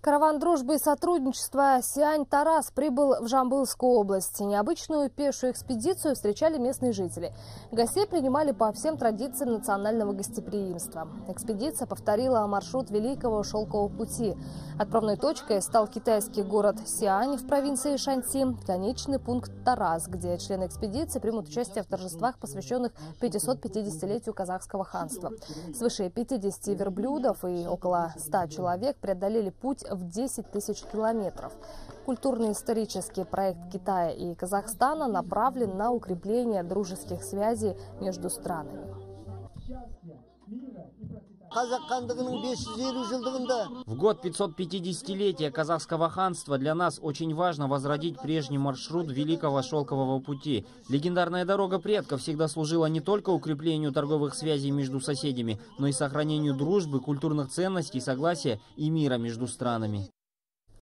Караван дружбы и сотрудничества Сиань-Тарас прибыл в Жамбылскую область. Необычную пешую экспедицию встречали местные жители. Гостей принимали по всем традициям национального гостеприимства. Экспедиция повторила маршрут Великого Шелкового пути. Отправной точкой стал китайский город Сиань в провинции Шаньси, конечный пункт Тарас, где члены экспедиции примут участие в торжествах, посвященных 550-летию казахского ханства. Свыше 50 верблюдов и около 100 человек преодолели путь в 10 тысяч километров. Культурно-исторический проект Китая и Казахстана направлен на укрепление дружеских связей между странами. В год 550-летия казахского ханства для нас очень важно возродить прежний маршрут Великого Шелкового пути. Легендарная дорога предков всегда служила не только укреплению торговых связей между соседями, но и сохранению дружбы, культурных ценностей, согласия и мира между странами.